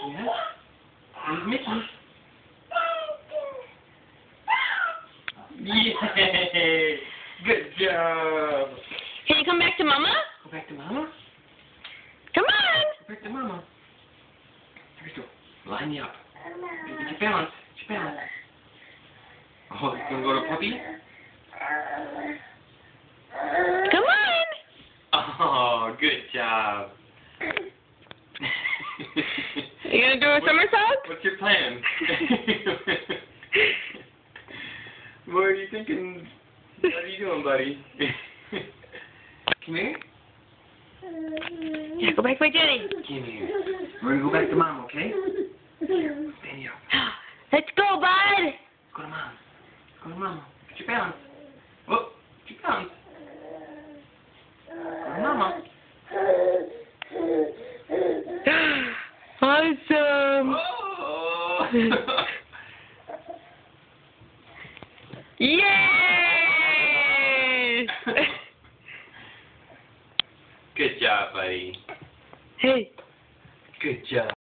Yeah? Where's Mickey? Yay! Good job! Can you come back to Mama? Go back to Mama? Come on! Go back to Mama. Here we go. Line me up. Get your balance. Get your balance. Oh, you gonna go to Puppy? Come on! Oh, good job. You gonna do a somersault? What's your plan? What are you thinking? What are you doing, buddy? Come here. Yeah, go back by Jenny. Come here. We're gonna go back to Mom, okay? Stand here. Let's go, bud! Go to Mom. Go to Mama. Get your balance. Oh, get your balance. Go to Mama. Awesome! Oh! Yay! Good job, buddy. Hey. Good job.